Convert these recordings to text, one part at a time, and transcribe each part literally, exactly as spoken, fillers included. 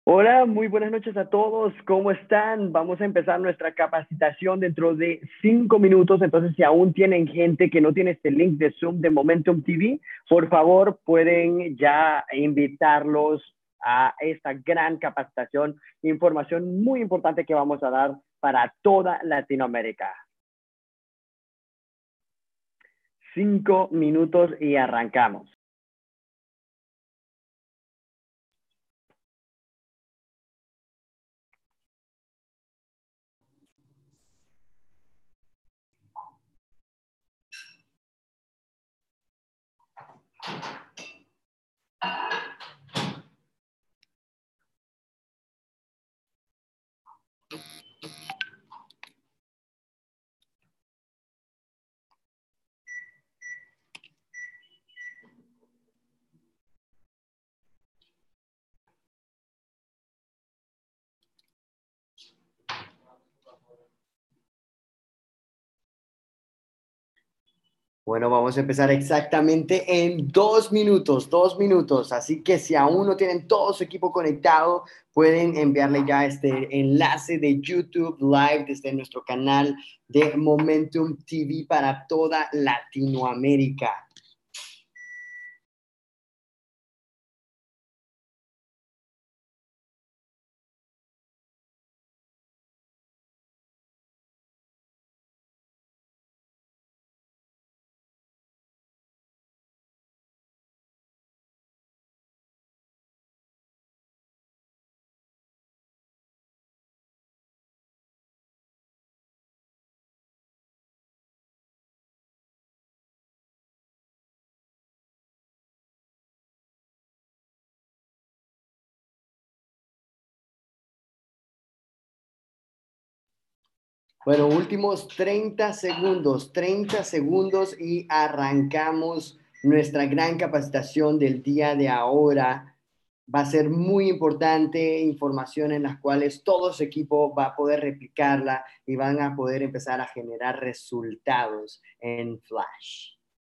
Hola, muy buenas noches a todos. ¿Cómo están? Vamos a empezar nuestra capacitación dentro de cinco minutos. Entonces, si aún tienen gente que no tiene este link de Zoom de Momentum T V, por favor, pueden ya invitarlos a esta gran capacitación. Información muy importante que vamos a dar para toda Latinoamérica. Cinco minutos y arrancamos. Bueno, vamos a empezar exactamente en dos minutos, dos minutos. Así que si aún no tienen todo su equipo conectado, pueden enviarle ya este enlace de YouTube Live desde nuestro canal de Momentum T V para toda Latinoamérica. Bueno, últimos treinta segundos, treinta segundos y arrancamos nuestra gran capacitación del día de ahora. Va a ser muy importante, información en las cuales todo su equipo va a poder replicarla y van a poder empezar a generar resultados en Flash.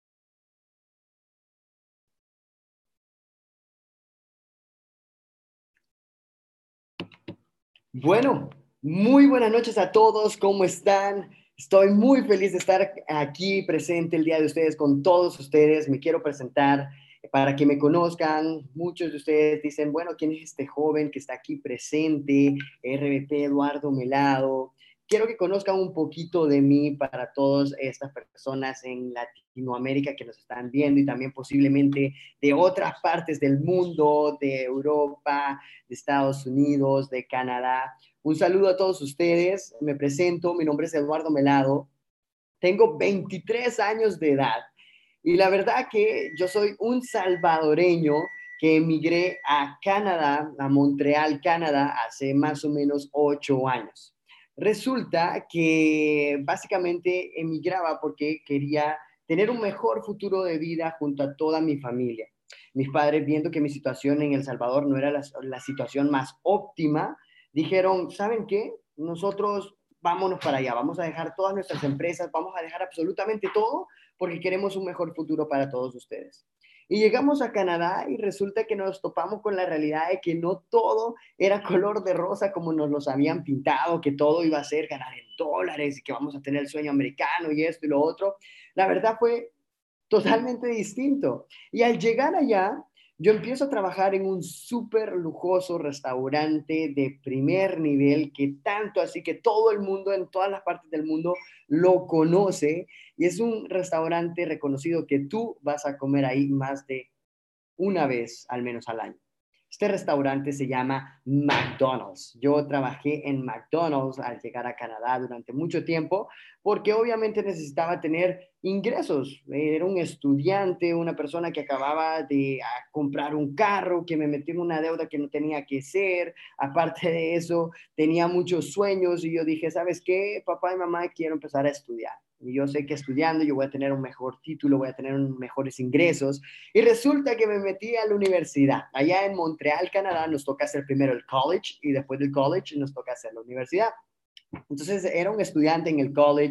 Bueno, muy buenas noches a todos, ¿cómo están? Estoy muy feliz de estar aquí presente el día de ustedes con todos ustedes. Me quiero presentar para que me conozcan. Muchos de ustedes dicen, bueno, ¿quién es este joven que está aquí presente? R B P Eduardo Melado. Quiero que conozcan un poquito de mí para todas estas personas en Latinoamérica que nos están viendo y también posiblemente de otras partes del mundo, de Europa, de Estados Unidos, de Canadá. Un saludo a todos ustedes. Me presento, mi nombre es Eduardo Melado. Tengo veintitrés años de edad y la verdad que yo soy un salvadoreño que emigré a Canadá, a Montreal, Canadá, hace más o menos ocho años. Resulta que básicamente emigraba porque quería tener un mejor futuro de vida junto a toda mi familia. Mis padres, viendo que mi situación en El Salvador no era la, la situación más óptima, dijeron, ¿saben qué? Nosotros vámonos para allá, vamos a dejar todas nuestras empresas, vamos a dejar absolutamente todo porque queremos un mejor futuro para todos ustedes. Y llegamos a Canadá y resulta que nos topamos con la realidad de que no todo era color de rosa como nos los habían pintado, que todo iba a ser ganar en dólares y que vamos a tener el sueño americano y esto y lo otro. La verdad fue totalmente distinto. Y al llegar allá, yo empiezo a trabajar en un súper lujoso restaurante de primer nivel que tanto así que todo el mundo en todas las partes del mundo lo conoce y es un restaurante reconocido que tú vas a comer ahí más de una vez al menos al año. Este restaurante se llama McDonald's. Yo trabajé en McDonald's al llegar a Canadá durante mucho tiempo porque obviamente necesitaba tener ingresos. Era un estudiante, una persona que acababa de comprar un carro, que me metí en una deuda que no tenía que ser. Aparte de eso, tenía muchos sueños y yo dije, ¿sabes qué? Papá y mamá, quiero empezar a estudiar. Y yo sé que estudiando yo voy a tener un mejor título, voy a tener un, mejores ingresos. Y resulta que me metí a la universidad. Allá en Montreal, Canadá, nos toca hacer primero el college y después del college nos toca hacer la universidad. Entonces era un estudiante en el college,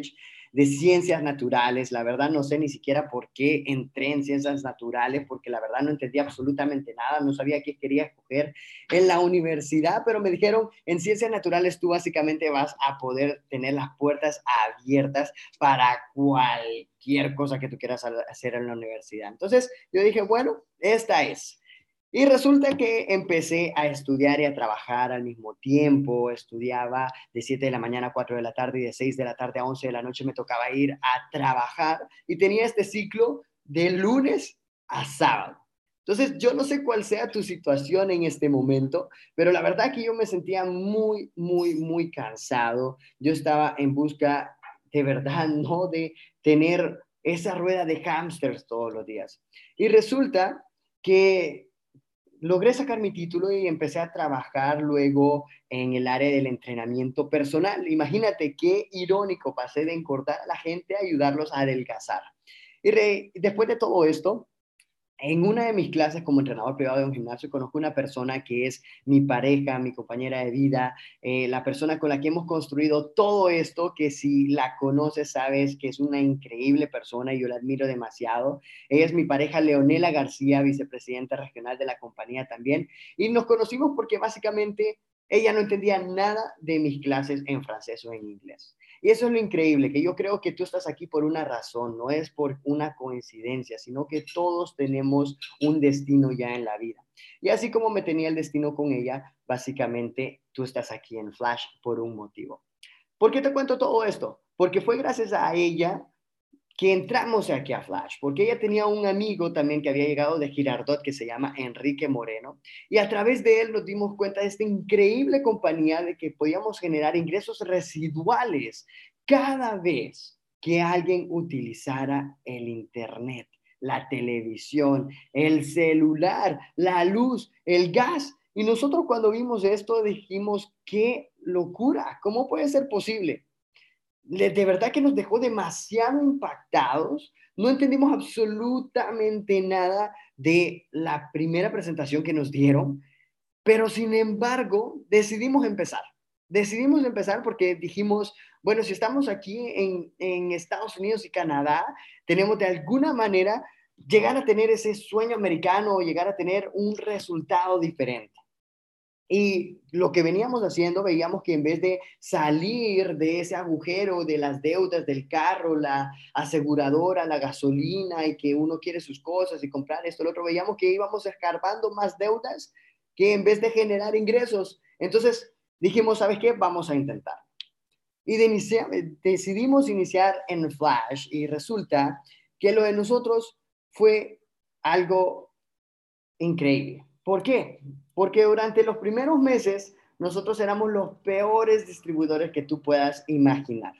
de ciencias naturales. La verdad no sé ni siquiera por qué entré en ciencias naturales, porque la verdad no entendía absolutamente nada, no sabía qué quería escoger en la universidad, pero me dijeron, en ciencias naturales tú básicamente vas a poder tener las puertas abiertas para cualquier cosa que tú quieras hacer en la universidad. Entonces yo dije, bueno, esta es. Y resulta que empecé a estudiar y a trabajar al mismo tiempo. Estudiaba de siete de la mañana a cuatro de la tarde y de seis de la tarde a once de la noche me tocaba ir a trabajar y tenía este ciclo de lunes a sábado. Entonces, yo no sé cuál sea tu situación en este momento, pero la verdad que yo me sentía muy, muy, muy cansado. Yo estaba en busca de verdad, ¿no? De tener esa rueda de hámsters todos los días. Y resulta que logré sacar mi título y empecé a trabajar luego en el área del entrenamiento personal. Imagínate qué irónico, pasé de engordar a la gente a ayudarlos a adelgazar. Y re, después de todo esto, en una de mis clases como entrenador privado de un gimnasio, conozco una persona que es mi pareja, mi compañera de vida, eh, la persona con la que hemos construido todo esto, que si la conoces sabes que es una increíble persona y yo la admiro demasiado. Ella es mi pareja Leonela García, vicepresidenta regional de la compañía también, y nos conocimos porque básicamente ella no entendía nada de mis clases en francés o en inglés. Y eso es lo increíble, que yo creo que tú estás aquí por una razón, no es por una coincidencia, sino que todos tenemos un destino ya en la vida. Y así como me tenía el destino con ella, básicamente tú estás aquí en Flash por un motivo. ¿Por qué te cuento todo esto? Porque fue gracias a ella que entramos aquí a Flash, porque ella tenía un amigo también que había llegado de Girardot que se llama Enrique Moreno, y a través de él nos dimos cuenta de esta increíble compañía de que podíamos generar ingresos residuales cada vez que alguien utilizara el Internet, la televisión, el celular, la luz, el gas. Y nosotros cuando vimos esto dijimos, qué locura, ¿cómo puede ser posible? De verdad que nos dejó demasiado impactados. No entendimos absolutamente nada de la primera presentación que nos dieron, pero sin embargo decidimos empezar. Decidimos empezar porque dijimos, bueno, si estamos aquí en, en Estados Unidos y Canadá, tenemos de alguna manera llegar a tener ese sueño americano o llegar a tener un resultado diferente. Y lo que veníamos haciendo, veíamos que en vez de salir de ese agujero de las deudas del carro, la aseguradora, la gasolina y que uno quiere sus cosas y comprar esto, lo otro, veíamos que íbamos escarbando más deudas que en vez de generar ingresos. Entonces dijimos, ¿sabes qué? Vamos a intentar. Y de inicia decidimos iniciar en Flash y resulta que lo de nosotros fue algo increíble. ¿Por qué? Porque durante los primeros meses nosotros éramos los peores distribuidores que tú puedas imaginar,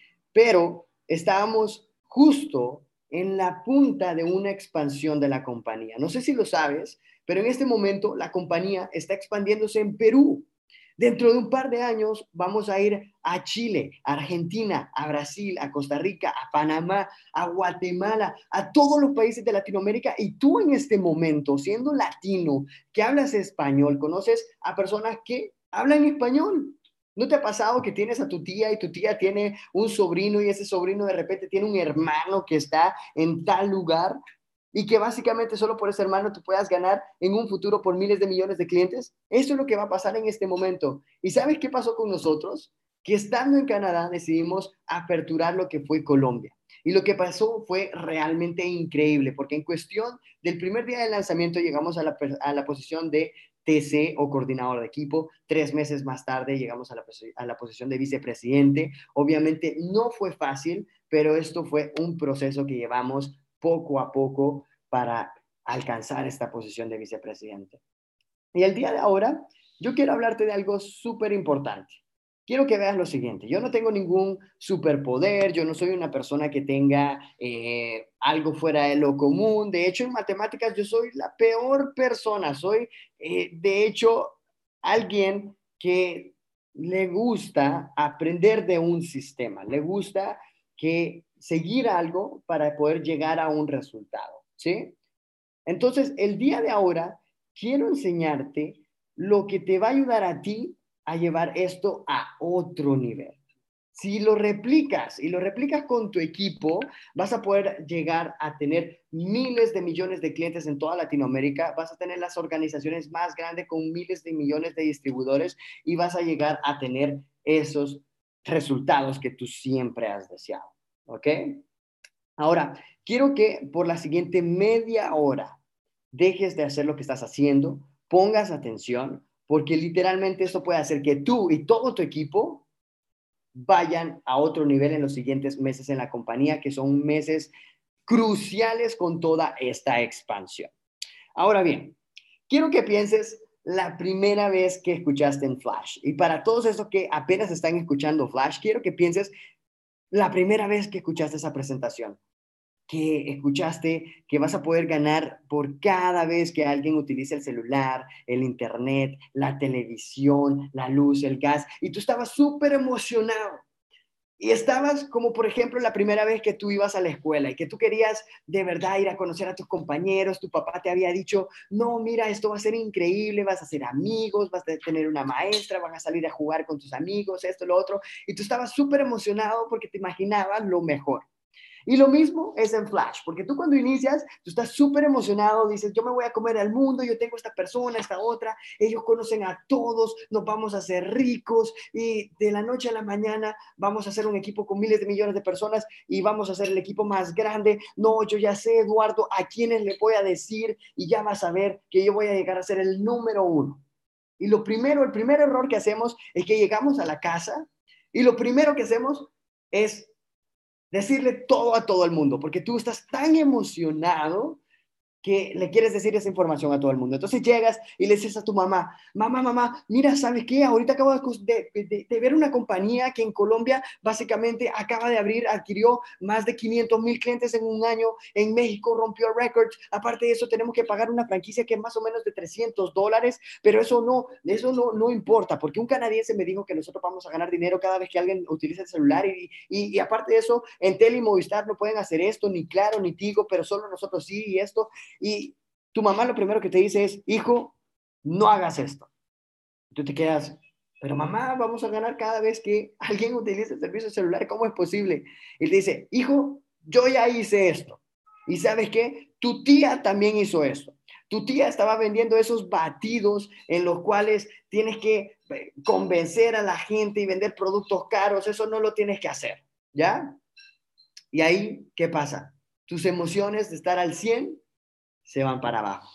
pero estábamos justo en la punta de una expansión de la compañía. No sé si lo sabes, pero en este momento la compañía está expandiéndose en Perú. Dentro de un par de años vamos a ir a Chile, a Argentina, a Brasil, a Costa Rica, a Panamá, a Guatemala, a todos los países de Latinoamérica. Y tú en este momento, siendo latino, que hablas español, conoces a personas que hablan español. ¿No te ha pasado que tienes a tu tía y tu tía tiene un sobrino y ese sobrino de repente tiene un hermano que está en tal lugar? Y que básicamente solo por ese hermano tú puedas ganar en un futuro por miles de millones de clientes. Eso es lo que va a pasar en este momento. ¿Y sabes qué pasó con nosotros? Que estando en Canadá decidimos aperturar lo que fue Colombia. Y lo que pasó fue realmente increíble, porque en cuestión del primer día de lanzamiento llegamos a la, a la posición de T C o coordinador de equipo. Tres meses más tarde llegamos a la, a la posición de vicepresidente. Obviamente no fue fácil, pero esto fue un proceso que llevamos poco a poco para alcanzar esta posición de vicepresidente. Y el día de ahora, yo quiero hablarte de algo súper importante. Quiero que veas lo siguiente, yo no tengo ningún superpoder, yo no soy una persona que tenga eh, algo fuera de lo común, de hecho en matemáticas yo soy la peor persona, soy eh, de hecho alguien que le gusta aprender de un sistema, le gusta que seguir algo para poder llegar a un resultado, ¿sí? Entonces, el día de ahora quiero enseñarte lo que te va a ayudar a ti a llevar esto a otro nivel. Si lo replicas y lo replicas con tu equipo, vas a poder llegar a tener miles de millones de clientes en toda Latinoamérica, vas a tener las organizaciones más grandes con miles de millones de distribuidores y vas a llegar a tener esos resultados que tú siempre has deseado. ¿Ok? Ahora, quiero que por la siguiente media hora dejes de hacer lo que estás haciendo, pongas atención, porque literalmente esto puede hacer que tú y todo tu equipo vayan a otro nivel en los siguientes meses en la compañía, que son meses cruciales con toda esta expansión. Ahora bien, quiero que pienses la primera vez que escuchaste en Flash. Y para todos esos que apenas están escuchando Flash, quiero que pienses la primera vez que escuchaste esa presentación, que escuchaste que vas a poder ganar por cada vez que alguien utilice el celular, el internet, la televisión, la luz, el gas, y tú estabas súper emocionado. Y estabas como, por ejemplo, la primera vez que tú ibas a la escuela y que tú querías de verdad ir a conocer a tus compañeros, tu papá te había dicho, no, mira, esto va a ser increíble, vas a hacer amigos, vas a tener una maestra, van a salir a jugar con tus amigos, esto, lo otro, y tú estabas súper emocionado porque te imaginabas lo mejor. Y lo mismo es en Flash, porque tú cuando inicias, tú estás súper emocionado, dices, yo me voy a comer al mundo, yo tengo esta persona, esta otra, ellos conocen a todos, nos vamos a hacer ricos y de la noche a la mañana vamos a hacer un equipo con miles de millones de personas y vamos a hacer el equipo más grande. No, yo ya sé, Eduardo, a quiénes le voy a decir y ya vas a ver que yo voy a llegar a ser el número uno. Y lo primero, el primer error que hacemos es que llegamos a la casa y lo primero que hacemos es decirle todo a todo el mundo, porque tú estás tan emocionado que le quieres decir esa información a todo el mundo. Entonces llegas y le dices a tu mamá, mamá, mamá, mira, ¿sabes qué? Ahorita acabo de, de, de ver una compañía que en Colombia básicamente acaba de abrir, adquirió más de quinientos mil clientes en un año, en México rompió récords, aparte de eso tenemos que pagar una franquicia que es más o menos de trescientos dólares, pero eso no, eso no, no importa, porque un canadiense me dijo que nosotros vamos a ganar dinero cada vez que alguien utiliza el celular y, y, y aparte de eso, en Tele y Movistar no pueden hacer esto, ni Claro, ni Tigo, pero solo nosotros sí y esto. Y tu mamá lo primero que te dice es, hijo, no hagas esto. Tú te quedas, pero mamá, vamos a ganar cada vez que alguien utilice el servicio celular, ¿cómo es posible? Y te dice, hijo, yo ya hice esto. ¿Y sabes qué? Tu tía también hizo esto. Tu tía estaba vendiendo esos batidos en los cuales tienes que convencer a la gente y vender productos caros. Eso no lo tienes que hacer, ¿ya? Y ahí, ¿qué pasa? Tus emociones de estar al cien se van para abajo.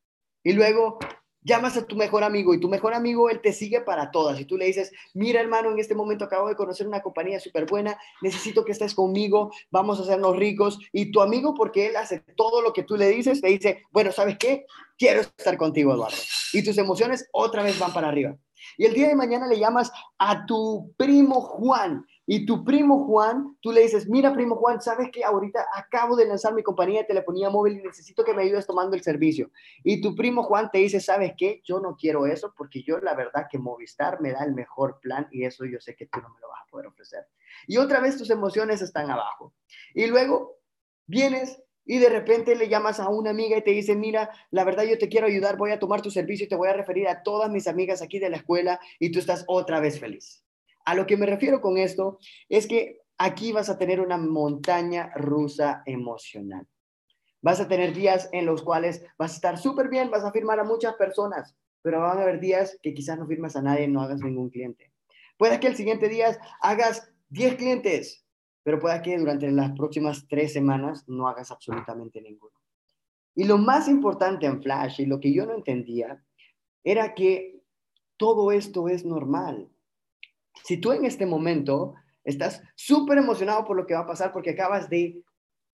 Y luego llamas a tu mejor amigo y tu mejor amigo, él te sigue para todas. Y tú le dices, mira hermano, en este momento acabo de conocer una compañía súper buena, necesito que estés conmigo, vamos a hacernos ricos. Y tu amigo, porque él hace todo lo que tú le dices, te dice, bueno, ¿sabes qué? Quiero estar contigo, Eduardo. Y tus emociones otra vez van para arriba. Y el día de mañana le llamas a tu primo Juan. Y tu primo Juan, tú le dices, mira primo Juan, ¿sabes qué? Ahorita acabo de lanzar mi compañía de telefonía móvil y necesito que me ayudes tomando el servicio. Y tu primo Juan te dice, ¿sabes qué? Yo no quiero eso porque yo la verdad que Movistar me da el mejor plan y eso yo sé que tú no me lo vas a poder ofrecer. Y otra vez tus emociones están abajo. Y luego vienes y de repente le llamas a una amiga y te dice, mira, la verdad yo te quiero ayudar, voy a tomar tu servicio y te voy a referir a todas mis amigas aquí de la escuela y tú estás otra vez feliz. A lo que me refiero con esto es que aquí vas a tener una montaña rusa emocional. Vas a tener días en los cuales vas a estar súper bien, vas a firmar a muchas personas, pero van a haber días que quizás no firmas a nadie, no hagas ningún cliente. Puede que el siguiente día hagas diez clientes, pero puede que durante las próximas tres semanas no hagas absolutamente ninguno. Y lo más importante en Flash, y lo que yo no entendía, era que todo esto es normal. Si tú en este momento estás súper emocionado por lo que va a pasar porque acabas de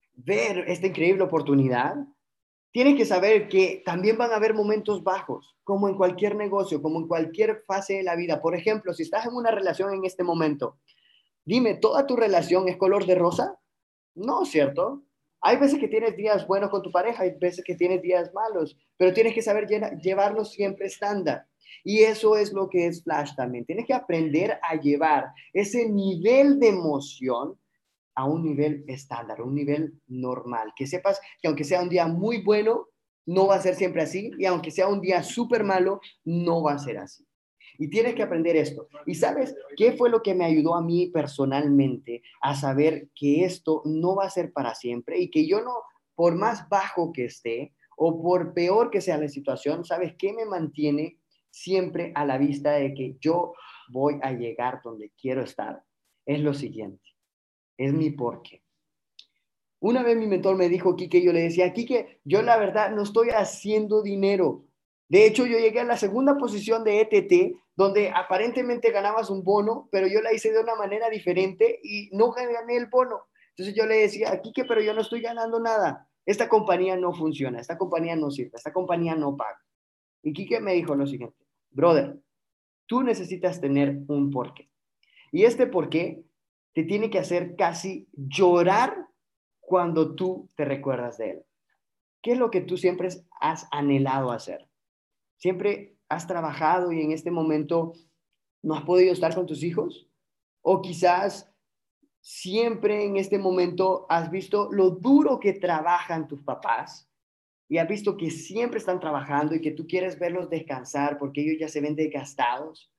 ver esta increíble oportunidad, tienes que saber que también van a haber momentos bajos, como en cualquier negocio, como en cualquier fase de la vida. Por ejemplo, si estás en una relación en este momento, dime, ¿toda tu relación es color de rosa? No, ¿cierto? Hay veces que tienes días buenos con tu pareja, hay veces que tienes días malos, pero tienes que saber llevarlo siempre estándar. Y eso es lo que es Flash también. Tienes que aprender a llevar ese nivel de emoción a un nivel estándar, un nivel normal. Que sepas que aunque sea un día muy bueno, no va a ser siempre así, y aunque sea un día súper malo, no va a ser así. Y tienes que aprender esto. ¿Y sabes qué fue lo que me ayudó a mí personalmente a saber que esto no va a ser para siempre y que yo no, por más bajo que esté o por peor que sea la situación, ¿sabes qué me mantiene siempre a la vista de que yo voy a llegar donde quiero estar? Es lo siguiente, es mi porqué. Una vez mi mentor me dijo, Quique, yo le decía, Quique, yo la verdad no estoy haciendo dinero. De hecho, yo llegué a la segunda posición de E T T, donde aparentemente ganabas un bono, pero yo la hice de una manera diferente y no gané el bono. Entonces yo le decía, Quique, pero yo no estoy ganando nada. Esta compañía no funciona, esta compañía no sirve, esta compañía no paga. Y Quique me dijo lo siguiente, brother, tú necesitas tener un porqué. Y este porqué te tiene que hacer casi llorar cuando tú te recuerdas de él. ¿Qué es lo que tú siempre has anhelado hacer? ¿Siempre has trabajado y en este momento no has podido estar con tus hijos? ¿O quizás siempre en este momento has visto lo duro que trabajan tus papás y has visto que siempre están trabajando y que tú quieres verlos descansar porque ellos ya se ven desgastados?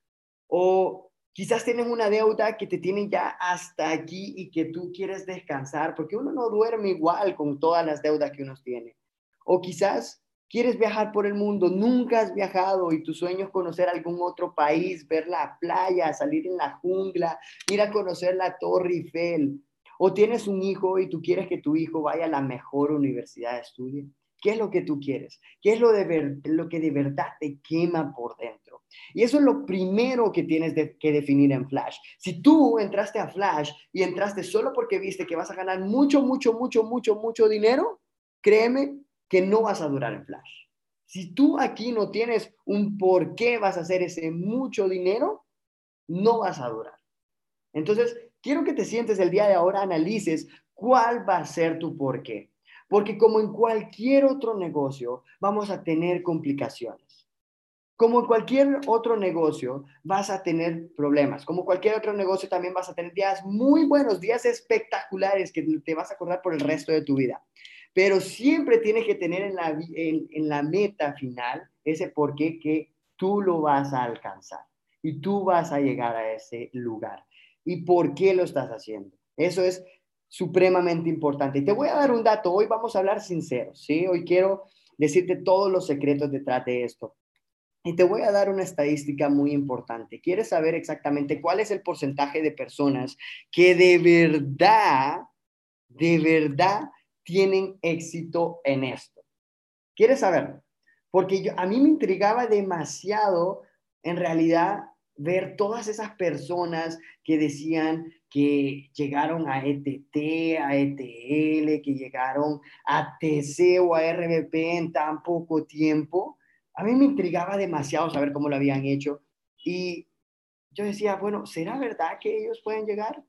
O quizás tienen una deuda que te tienen ya hasta aquí y que tú quieres descansar, porque uno no duerme igual con todas las deudas que uno tiene. O quizás quieres viajar por el mundo, nunca has viajado y tu sueño es conocer algún otro país, ver la playa, salir en la jungla, ir a conocer la Torre Eiffel. O tienes un hijo y tú quieres que tu hijo vaya a la mejor universidad de estudio. ¿Qué es lo que tú quieres? ¿Qué es lo, de ver, lo que de verdad te quema por dentro? Y eso es lo primero que tienes de, que definir en Flash. Si tú entraste a Flash y entraste solo porque viste que vas a ganar mucho, mucho, mucho, mucho, mucho dinero, créeme que no vas a durar en Flash. Si tú aquí no tienes un por qué vas a hacer ese mucho dinero, no vas a durar. Entonces, quiero que te sientes el día de ahora, analices cuál va a ser tu por qué. Porque como en cualquier otro negocio, vamos a tener complicaciones. Como en cualquier otro negocio, vas a tener problemas. Como cualquier otro negocio, también vas a tener días muy buenos, días espectaculares que te vas a acordar por el resto de tu vida. Pero siempre tienes que tener en la, en, en la meta final ese por qué que tú lo vas a alcanzar y tú vas a llegar a ese lugar. ¿Y por qué lo estás haciendo? Eso es supremamente importante. Y te voy a dar un dato. Hoy vamos a hablar sinceros, ¿sí? Hoy quiero decirte todos los secretos detrás de esto. Y te voy a dar una estadística muy importante. ¿Quieres saber exactamente cuál es el porcentaje de personas que de verdad, de verdad tienen éxito en esto? ¿Quieres saber? Porque yo, a mí me intrigaba demasiado, en realidad, ver todas esas personas que decían que llegaron a E T T, a E T L, que llegaron a T C o a R B P en tan poco tiempo. A mí me intrigaba demasiado saber cómo lo habían hecho. Y yo decía, bueno, ¿será verdad que ellos pueden llegar?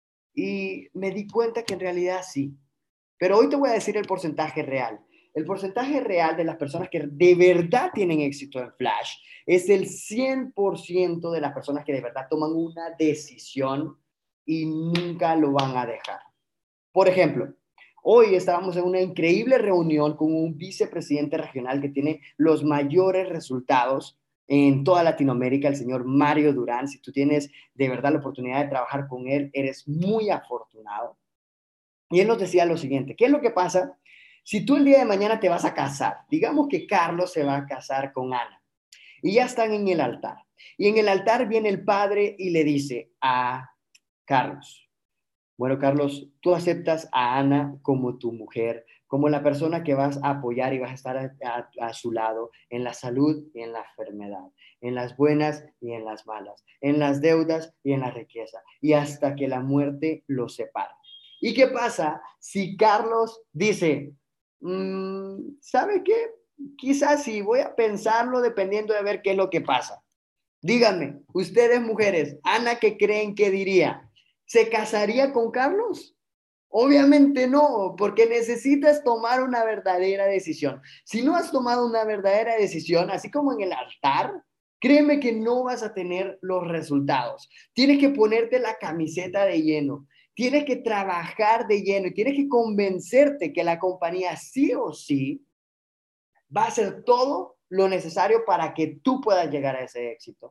Y me di cuenta que en realidad sí. Pero hoy te voy a decir el porcentaje real. El porcentaje real de las personas que de verdad tienen éxito en Flash es el cien por ciento de las personas que de verdad toman una decisión y nunca lo van a dejar. Por ejemplo, hoy estábamos en una increíble reunión con un vicepresidente regional que tiene los mayores resultados en toda Latinoamérica, el señor Mario Durán. Si tú tienes de verdad la oportunidad de trabajar con él, eres muy afortunado. Y él nos decía lo siguiente, ¿qué es lo que pasa si tú el día de mañana te vas a casar? Digamos que Carlos se va a casar con Ana y ya están en el altar. Y en el altar viene el padre y le dice a Carlos, bueno, Carlos, tú aceptas a Ana como tu mujer, como la persona que vas a apoyar y vas a estar a, a, a, su lado en la salud y en la enfermedad, en las buenas y en las malas, en las deudas y en la riqueza, y hasta que la muerte los separe. ¿Y qué pasa si Carlos dice, mmm, ¿sabe qué? Quizás sí, voy a pensarlo dependiendo de ver qué es lo que pasa. Díganme, ustedes mujeres, Ana, ¿qué creen que diría? ¿Se casaría con Carlos? Obviamente no, porque necesitas tomar una verdadera decisión. Si no has tomado una verdadera decisión, así como en el altar, créeme que no vas a tener los resultados. Tienes que ponerte la camiseta de lleno, tienes que trabajar de lleno y tienes que convencerte que la compañía sí o sí va a hacer todo lo necesario para que tú puedas llegar a ese éxito.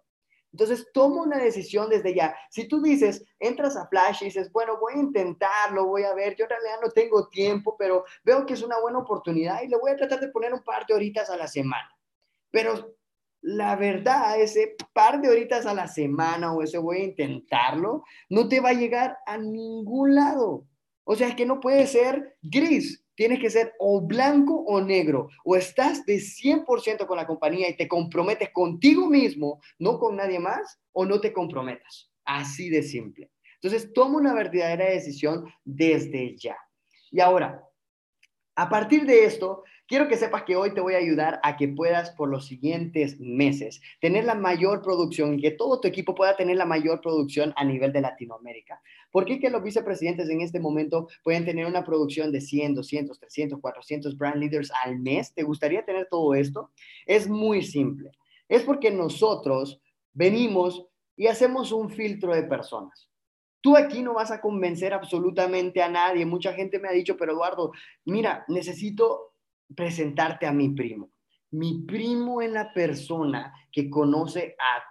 Entonces, toma una decisión desde ya. Si tú dices, entras a Flash y dices, bueno, voy a intentarlo, voy a ver, yo en realidad no tengo tiempo, pero veo que es una buena oportunidad y le voy a tratar de poner un par de horitas a la semana. Pero la verdad, ese par de horitas a la semana o ese voy a intentarlo, no te va a llegar a ningún lado. O sea, es que no puede ser gris. Tienes que ser o blanco o negro. O estás de cien por ciento con la compañía y te comprometes contigo mismo, no con nadie más, o no te comprometas. Así de simple. Entonces, toma una verdadera decisión desde ya. Y ahora, a partir de esto, quiero que sepas que hoy te voy a ayudar a que puedas por los siguientes meses tener la mayor producción y que todo tu equipo pueda tener la mayor producción a nivel de Latinoamérica. ¿Por qué que los vicepresidentes en este momento pueden tener una producción de cien, doscientos, trescientos, cuatrocientos brand leaders al mes? ¿Te gustaría tener todo esto? Es muy simple. Es porque nosotros venimos y hacemos un filtro de personas. Tú aquí no vas a convencer absolutamente a nadie. Mucha gente me ha dicho, pero Eduardo, mira, necesito presentarte a mi primo. Mi primo es la persona que conoce a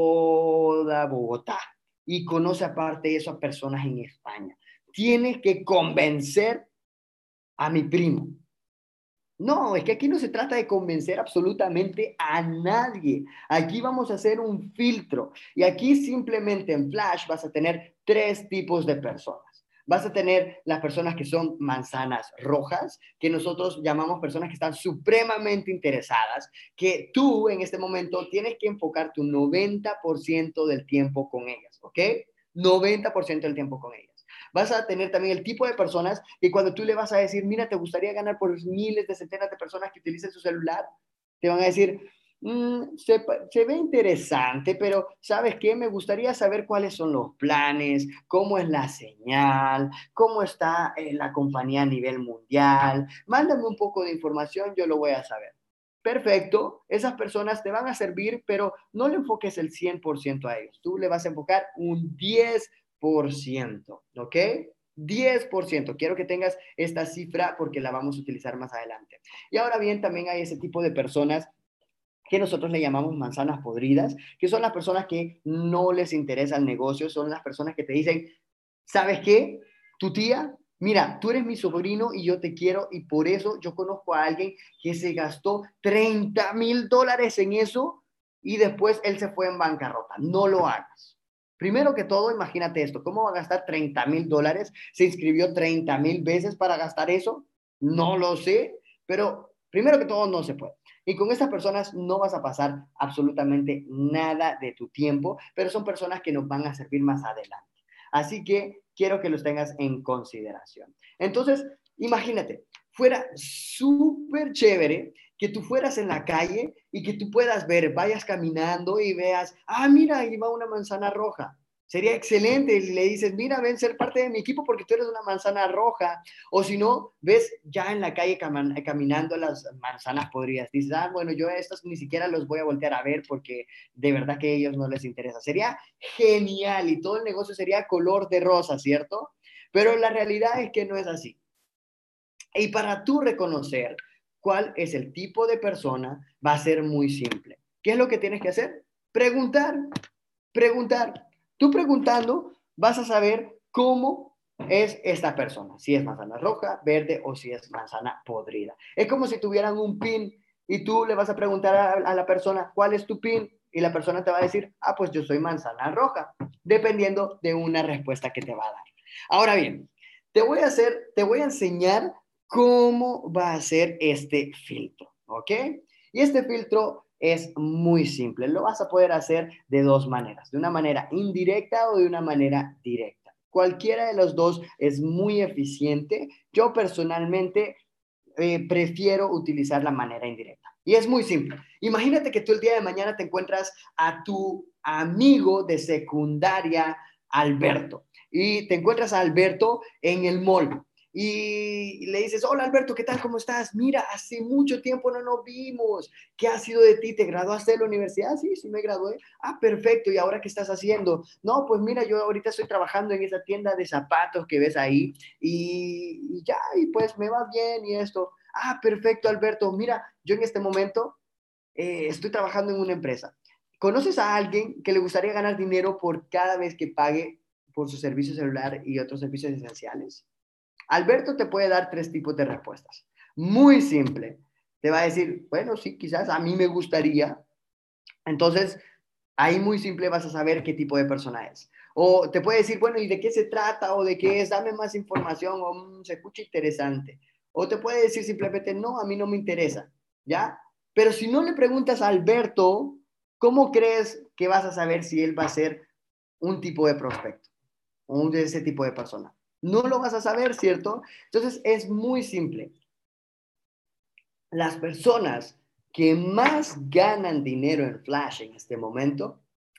toda Bogotá y conoce aparte de eso a personas en España. Tienes que convencer a mi primo. No, es que aquí no se trata de convencer absolutamente a nadie. Aquí vamos a hacer un filtro y aquí simplemente en Flash vas a tener tres tipos de personas. Vas a tener las personas que son manzanas rojas, que nosotros llamamos personas que están supremamente interesadas, que tú en este momento tienes que enfocar tu noventa por ciento del tiempo con ellas, ¿ok? noventa por ciento del tiempo con ellas. Vas a tener también el tipo de personas que cuando tú le vas a decir, mira, ¿te gustaría ganar por miles de centenas de personas que utilicen su celular? Te van a decir, mm, se, se ve interesante, pero ¿sabes qué? Me gustaría saber cuáles son los planes, cómo es la señal, cómo está eh, la compañía a nivel mundial. Mándame un poco de información, yo lo voy a saber. Perfecto, esas personas te van a servir, pero no le enfoques el cien por ciento a ellos. Tú le vas a enfocar un diez por ciento, ¿ok? diez por ciento. Quiero que tengas esta cifra porque la vamos a utilizar más adelante. Y ahora bien, también hay ese tipo de personas que nosotros le llamamos manzanas podridas, que son las personas que no les interesa el negocio, son las personas que te dicen, ¿sabes qué? Tu tía, mira, tú eres mi sobrino y yo te quiero y por eso yo conozco a alguien que se gastó treinta mil dólares en eso y después él se fue en bancarrota. No lo hagas. Primero que todo, imagínate esto, ¿cómo va a gastar treinta mil dólares? ¿Se inscribió treinta mil veces para gastar eso? No lo sé, pero primero que todo no se puede. Y con estas personas no vas a pasar absolutamente nada de tu tiempo, pero son personas que nos van a servir más adelante. Así que quiero que los tengas en consideración. Entonces, imagínate, fuera súper chévere que tú fueras en la calle y que tú puedas ver, vayas caminando y veas, ah, mira, ahí va una manzana roja. Sería excelente. Y le dices, mira, ven ser parte de mi equipo porque tú eres una manzana roja. O si no, ves ya en la calle cam caminando las manzanas podridas. Dices, ah, bueno, yo a estos ni siquiera los voy a voltear a ver porque de verdad que a ellos no les interesa. Sería genial y todo el negocio sería color de rosa, ¿cierto? Pero la realidad es que no es así. Y para tú reconocer cuál es el tipo de persona, va a ser muy simple. ¿Qué es lo que tienes que hacer? Preguntar, preguntar. Tú preguntando vas a saber cómo es esta persona, si es manzana roja, verde o si es manzana podrida. Es como si tuvieran un pin y tú le vas a preguntar a, a la persona, ¿cuál es tu pin? Y la persona te va a decir, ah, pues yo soy manzana roja, dependiendo de una respuesta que te va a dar. Ahora bien, te voy a hacer, te voy a enseñar cómo va a ser este filtro, ¿ok? Y este filtro es muy simple. Lo vas a poder hacer de dos maneras, de una manera indirecta o de una manera directa. Cualquiera de los dos es muy eficiente. Yo personalmente eh, prefiero utilizar la manera indirecta. Y es muy simple. Imagínate que tú el día de mañana te encuentras a tu amigo de secundaria, Alberto, y te encuentras a Alberto en el mall y le dices, hola Alberto, ¿qué tal? ¿Cómo estás? Mira, hace mucho tiempo no nos vimos. ¿Qué ha sido de ti? ¿Te graduaste de la universidad? Sí, sí me gradué. Ah, perfecto. ¿Y ahora qué estás haciendo? No, pues mira, yo ahorita estoy trabajando en esa tienda de zapatos que ves ahí y, y ya, y pues me va bien y esto. Ah, perfecto, Alberto. Mira, yo en este momento eh, estoy trabajando en una empresa. ¿Conoces a alguien que le gustaría ganar dinero por cada vez que pague por su servicio celular y otros servicios esenciales? Alberto te puede dar tres tipos de respuestas. Muy simple. Te va a decir, bueno, sí, quizás a mí me gustaría. Entonces, ahí muy simple vas a saber qué tipo de persona es. O te puede decir, bueno, ¿y de qué se trata? ¿O de qué es? Dame más información. O mmm, se escucha interesante. O te puede decir simplemente, no, a mí no me interesa. ¿Ya? Pero si no le preguntas a Alberto, ¿cómo crees que vas a saber si él va a ser un tipo de prospecto? O de ese tipo de persona. No lo vas a saber, ¿cierto? Entonces es muy simple. Las personas que más ganan dinero en Flash en este momento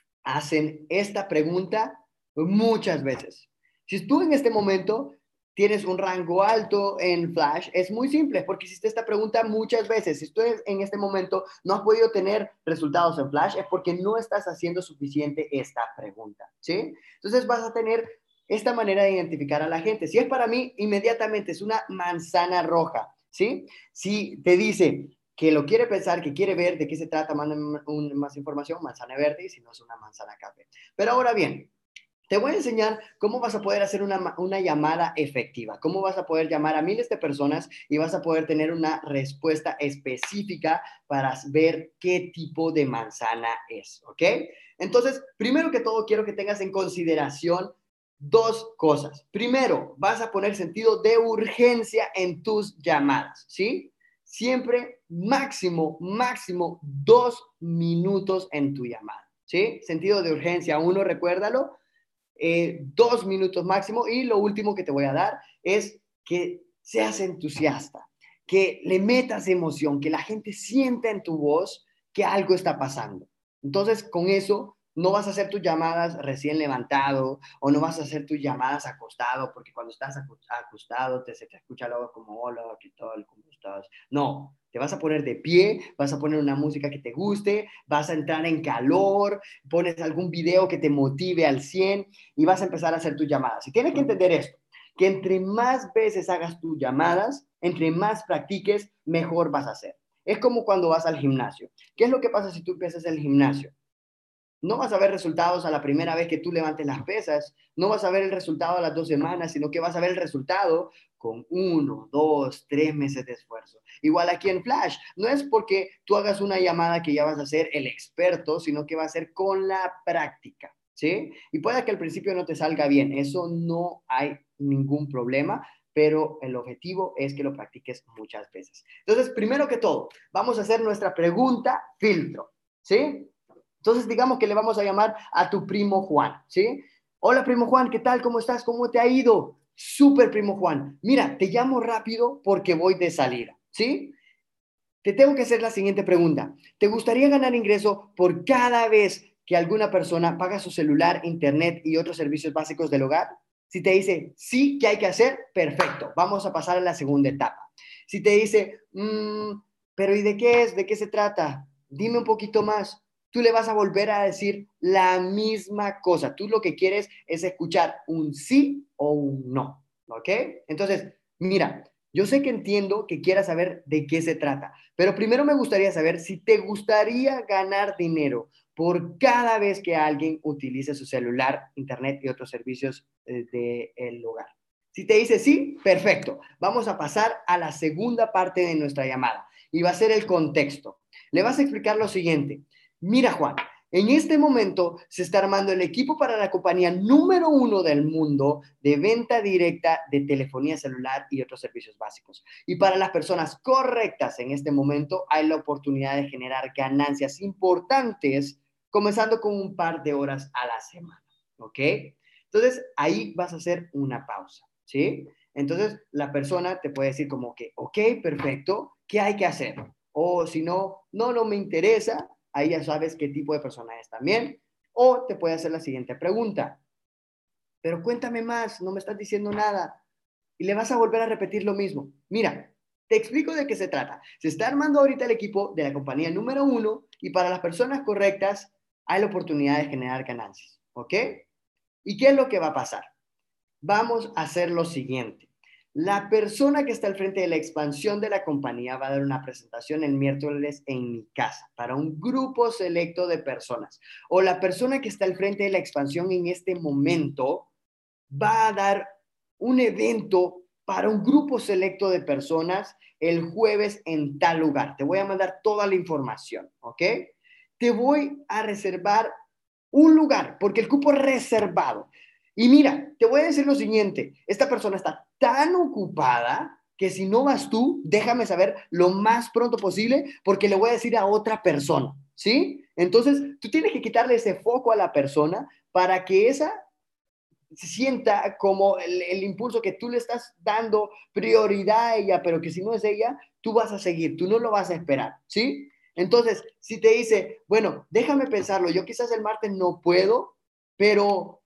hacen esta pregunta muchas veces. Si tú en este momento tienes un rango alto en Flash, es muy simple porque hiciste esta pregunta muchas veces. Si tú en este momento no has podido tener resultados en Flash, es porque no estás haciendo suficiente esta pregunta, ¿sí? Entonces vas a tener esta manera de identificar a la gente. Si es para mí, inmediatamente es una manzana roja, ¿sí? Si te dice que lo quiere pensar, que quiere ver de qué se trata, manden más información, manzana verde, y si no es una manzana café. Pero ahora bien, te voy a enseñar cómo vas a poder hacer una, una llamada efectiva, cómo vas a poder llamar a miles de personas y vas a poder tener una respuesta específica para ver qué tipo de manzana es, ¿ok? Entonces, primero que todo, quiero que tengas en consideración dos cosas. Primero, vas a poner sentido de urgencia en tus llamadas, ¿sí? Siempre máximo, máximo dos minutos en tu llamada, ¿sí? Sentido de urgencia, uno, recuérdalo, eh, dos minutos máximo. Y lo último que te voy a dar es que seas entusiasta, que le metas emoción, que la gente sienta en tu voz que algo está pasando. Entonces, con eso no vas a hacer tus llamadas recién levantado o no vas a hacer tus llamadas acostado, porque cuando estás acostado te, se te escucha luego como, hola, ¿qué tal? ¿Cómo estás? No, te vas a poner de pie, vas a poner una música que te guste, vas a entrar en calor, pones algún video que te motive al cien y vas a empezar a hacer tus llamadas. Y tienes que entender esto, que entre más veces hagas tus llamadas, entre más practiques, mejor vas a hacer. Es como cuando vas al gimnasio. ¿Qué es lo que pasa si tú empiezas el gimnasio? No vas a ver resultados a la primera vez que tú levantes las pesas, no vas a ver el resultado a las dos semanas, sino que vas a ver el resultado con uno, dos, tres meses de esfuerzo. Igual aquí en Flash, no es porque tú hagas una llamada que ya vas a ser el experto, sino que va a ser con la práctica, ¿sí? Y puede que al principio no te salga bien, eso no hay ningún problema, pero el objetivo es que lo practiques muchas veces. Entonces, primero que todo, vamos a hacer nuestra pregunta filtro, ¿sí? Entonces, digamos que le vamos a llamar a tu primo Juan, ¿sí? Hola, primo Juan, ¿qué tal? ¿Cómo estás? ¿Cómo te ha ido? Súper, primo Juan. Mira, te llamo rápido porque voy de salida, ¿sí? Te tengo que hacer la siguiente pregunta. ¿Te gustaría ganar ingreso por cada vez que alguna persona paga su celular, internet y otros servicios básicos del hogar? Si te dice sí, ¿qué hay que hacer? Perfecto. Vamos a pasar a la segunda etapa. Si te dice, mmm, pero ¿y de qué es? ¿De qué se trata? Dime un poquito más. Tú le vas a volver a decir la misma cosa. Tú lo que quieres es escuchar un sí o un no. ¿Ok? Entonces, mira, yo sé que entiendo que quieras saber de qué se trata, pero primero me gustaría saber si te gustaría ganar dinero por cada vez que alguien utilice su celular, internet y otros servicios del hogar. Si te dice sí, perfecto. Vamos a pasar a la segunda parte de nuestra llamada y va a ser el contexto. Le vas a explicar lo siguiente. Mira, Juan, en este momento se está armando el equipo para la compañía número uno del mundo de venta directa de telefonía celular y otros servicios básicos. Y para las personas correctas en este momento hay la oportunidad de generar ganancias importantes, comenzando con un par de horas a la semana. ¿Ok? Entonces, ahí vas a hacer una pausa, ¿sí? Entonces, la persona te puede decir como que, ok, perfecto, ¿qué hay que hacer? O si no, no, no me interesa, ahí ya sabes qué tipo de persona es también. O te puede hacer la siguiente pregunta. Pero cuéntame más, no me estás diciendo nada. Y le vas a volver a repetir lo mismo. Mira, te explico de qué se trata. Se está armando ahorita el equipo de la compañía número uno y para las personas correctas hay la oportunidad de generar ganancias. ¿Ok? ¿Y qué es lo que va a pasar? Vamos a hacer lo siguiente. La persona que está al frente de la expansión de la compañía va a dar una presentación el miércoles en mi casa para un grupo selecto de personas. O la persona que está al frente de la expansión en este momento va a dar un evento para un grupo selecto de personas el jueves en tal lugar. Te voy a mandar toda la información, ¿ok? Te voy a reservar un lugar porque el cupo es reservado. Y mira, te voy a decir lo siguiente, esta persona está tan ocupada que si no vas tú, déjame saber lo más pronto posible porque le voy a decir a otra persona, ¿sí? Entonces, tú tienes que quitarle ese foco a la persona para que esa se sienta como el, el impulso que tú le estás dando prioridad a ella, pero que si no es ella, tú vas a seguir, tú no lo vas a esperar, ¿sí? Entonces, si te dice, bueno, déjame pensarlo, yo quizás el martes no puedo, pero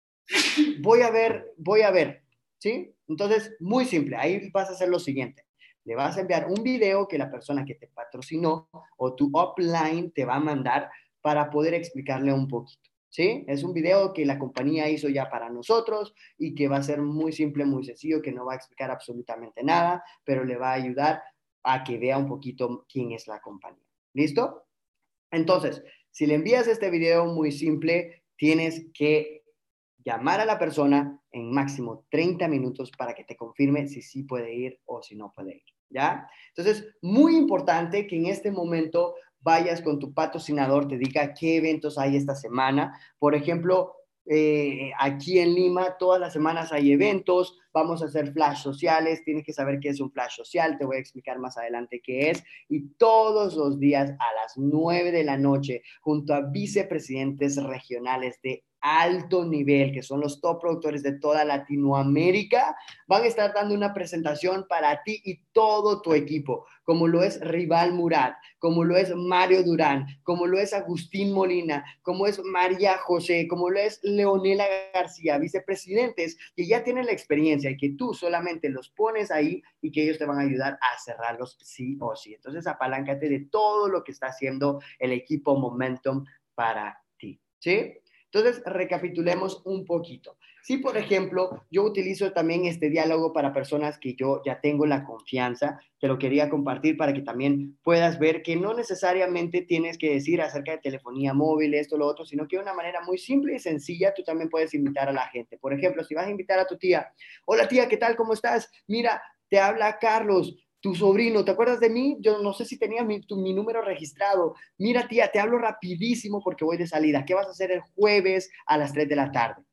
voy a ver, voy a ver, ¿sí? Entonces, muy simple, ahí vas a hacer lo siguiente. Le vas a enviar un video que la persona que te patrocinó o tu upline te va a mandar para poder explicarle un poquito, ¿sí? Es un video que la compañía hizo ya para nosotros y que va a ser muy simple, muy sencillo, que no va a explicar absolutamente nada, pero le va a ayudar a que vea un poquito quién es la compañía. ¿Listo? Entonces, si le envías este video muy simple, tienes que llamar a la persona en máximo treinta minutos para que te confirme si sí puede ir o si no puede ir, ¿ya? Entonces, muy importante que en este momento vayas con tu patrocinador, te diga qué eventos hay esta semana. Por ejemplo, eh, aquí en Lima todas las semanas hay eventos, vamos a hacer flash sociales, tienes que saber qué es un flash social, te voy a explicar más adelante qué es, y todos los días a las nueve de la noche, junto a vicepresidentes regionales de alto nivel, que son los top productores de toda Latinoamérica, van a estar dando una presentación para ti y todo tu equipo, como lo es Rival Murat, como lo es Mario Durán, como lo es Agustín Molina, como es María José, como lo es Leonela García, vicepresidentes que ya tienen la experiencia y que tú solamente los pones ahí y que ellos te van a ayudar a cerrarlos sí o sí. Entonces, apaláncate de todo lo que está haciendo el equipo Momentum para ti, ¿sí? Entonces, recapitulemos un poquito. Si, por ejemplo, yo utilizo también este diálogo para personas que yo ya tengo la confianza, te lo quería compartir para que también puedas ver que no necesariamente tienes que decir acerca de telefonía móvil, esto, lo otro, sino que de una manera muy simple y sencilla tú también puedes invitar a la gente. Por ejemplo, si vas a invitar a tu tía, hola tía, ¿qué tal? ¿Cómo estás? Mira, te habla Carlos, tu sobrino, ¿te acuerdas de mí? Yo no sé si tenías mi, tu, mi número registrado. Mira, tía, te hablo rapidísimo porque voy de salida. ¿Qué vas a hacer el jueves a las tres de la tarde?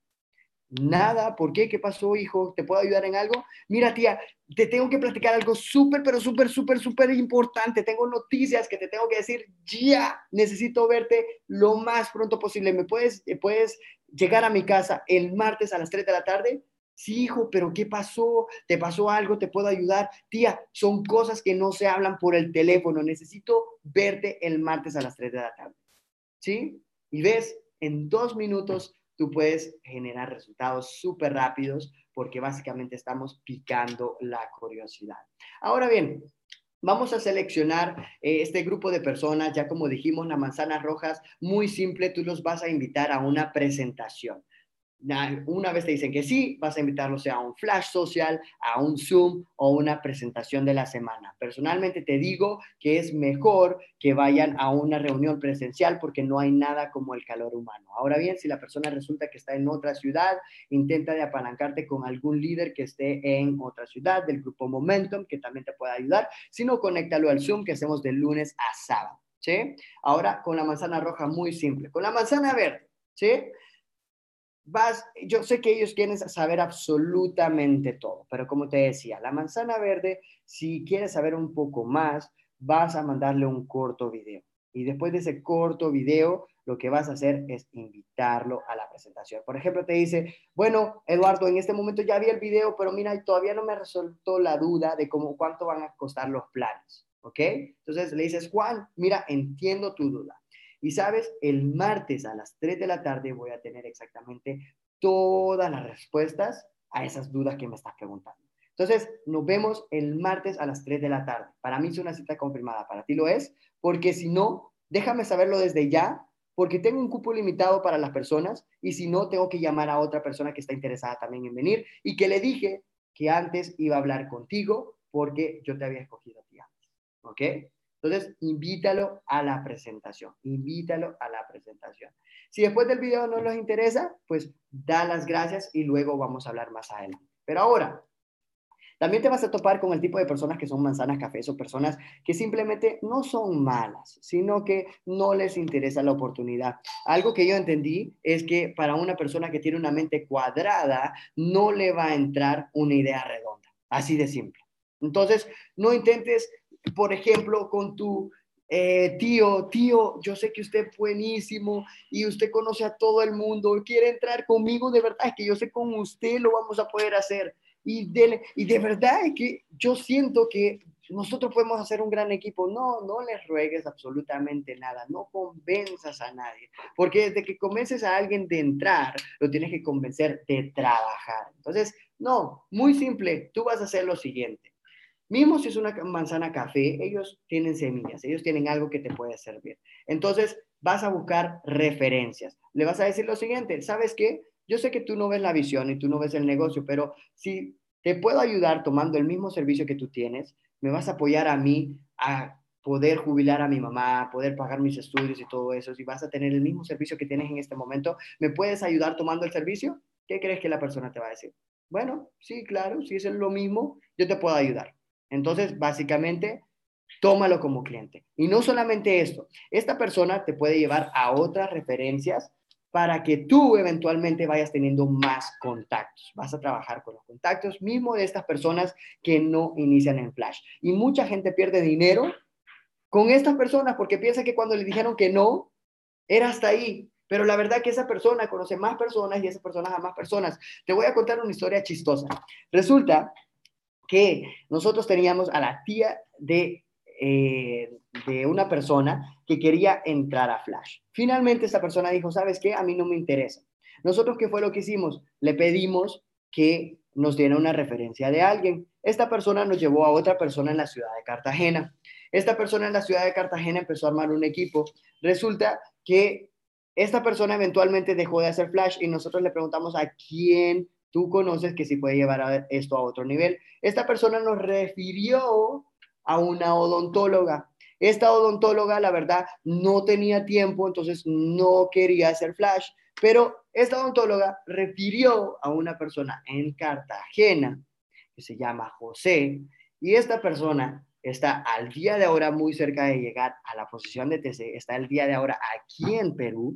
Nada, ¿por qué? ¿Qué pasó, hijo? ¿Te puedo ayudar en algo? Mira, tía, te tengo que platicar algo súper, pero súper, súper, súper importante. Tengo noticias que te tengo que decir ya. Necesito verte lo más pronto posible. ¿Me puedes, puedes llegar a mi casa el martes a las tres de la tarde? Sí, hijo, pero ¿qué pasó? ¿Te pasó algo? ¿Te puedo ayudar? Tía, son cosas que no se hablan por el teléfono. Necesito verte el martes a las tres de la tarde. ¿Sí? Y ves, en dos minutos tú puedes generar resultados súper rápidos porque básicamente estamos picando la curiosidad. Ahora bien, vamos a seleccionar eh, este grupo de personas, ya como dijimos, las manzanas rojas, muy simple, tú los vas a invitar a una presentación. Una vez te dicen que sí, vas a invitarlos a un flash social, a un Zoom o una presentación de la semana. Personalmente te digo que es mejor que vayan a una reunión presencial porque no hay nada como el calor humano. Ahora bien, si la persona resulta que está en otra ciudad, intenta de apalancarte con algún líder que esté en otra ciudad del grupo Momentum que también te pueda ayudar. Si no, conéctalo al Zoom que hacemos de lunes a sábado. ¿Sí? Ahora con la manzana roja muy simple. Con la manzana verde, ¿sí? Vas, yo sé que ellos quieren saber absolutamente todo, pero como te decía, la manzana verde, si quieres saber un poco más, vas a mandarle un corto video. Y después de ese corto video, lo que vas a hacer es invitarlo a la presentación. Por ejemplo, te dice, bueno, Eduardo, en este momento ya vi el video, pero mira, todavía no me resuelto la duda de cómo, cuánto van a costar los planes, ¿ok? Entonces le dices, Juan, mira, entiendo tu duda. Y sabes, el martes a las tres de la tarde voy a tener exactamente todas las respuestas a esas dudas que me estás preguntando. Entonces, nos vemos el martes a las tres de la tarde. Para mí es una cita confirmada, para ti lo es, porque si no, déjame saberlo desde ya, porque tengo un cupo limitado para las personas y si no, tengo que llamar a otra persona que está interesada también en venir y que le dije que antes iba a hablar contigo porque yo te había escogido a ti antes. ¿Ok? Entonces, invítalo a la presentación. Invítalo a la presentación. Si después del video no les interesa, pues da las gracias y luego vamos a hablar más adelante. Pero ahora, también te vas a topar con el tipo de personas que son manzanas cafés o personas que simplemente no son malas, sino que no les interesa la oportunidad. Algo que yo entendí es que para una persona que tiene una mente cuadrada, no le va a entrar una idea redonda. Así de simple. Entonces, no intentes, por ejemplo, con tu eh, tío, tío, yo sé que usted es buenísimo y usted conoce a todo el mundo, quiere entrar conmigo, de verdad, es que yo sé con usted lo vamos a poder hacer. Y de, y de verdad es que yo siento que nosotros podemos hacer un gran equipo. No, no les ruegues absolutamente nada, no convenzas a nadie, porque desde que convences a alguien de entrar, lo tienes que convencer de trabajar. Entonces, no, muy simple, tú vas a hacer lo siguiente. Mismo si es una manzana café, ellos tienen semillas, ellos tienen algo que te puede servir. Entonces, vas a buscar referencias. Le vas a decir lo siguiente, ¿sabes qué? Yo sé que tú no ves la visión y tú no ves el negocio, pero si te puedo ayudar tomando el mismo servicio que tú tienes, me vas a apoyar a mí a poder jubilar a mi mamá, a poder pagar mis estudios y todo eso, si vas a tener el mismo servicio que tienes en este momento, ¿me puedes ayudar tomando el servicio? ¿Qué crees que la persona te va a decir? Bueno, sí, claro, si es lo mismo, yo te puedo ayudar. Entonces, básicamente, tómalo como cliente. Y no solamente esto, esta persona te puede llevar a otras referencias para que tú eventualmente vayas teniendo más contactos. Vas a trabajar con los contactos mismo de estas personas que no inician en Flash. Y mucha gente pierde dinero con estas personas porque piensa que cuando le dijeron que no, era hasta ahí. Pero la verdad que esa persona conoce más personas y esas personas a más personas. Te voy a contar una historia chistosa. Resulta que nosotros teníamos a la tía de, eh, de una persona que quería entrar a Flash. Finalmente esta persona dijo, ¿sabes qué? A mí no me interesa. Nosotros, ¿qué fue lo que hicimos? Le pedimos que nos diera una referencia de alguien. Esta persona nos llevó a otra persona en la ciudad de Cartagena. Esta persona en la ciudad de Cartagena empezó a armar un equipo. Resulta que esta persona eventualmente dejó de hacer Flash y nosotros le preguntamos a quién tú conoces que sí puede llevar a esto a otro nivel. Esta persona nos refirió a una odontóloga. Esta odontóloga, la verdad, no tenía tiempo, entonces no quería hacer Flash, pero esta odontóloga refirió a una persona en Cartagena que se llama José, y esta persona está al día de ahora muy cerca de llegar a la posición de T C, está al día de ahora aquí en Perú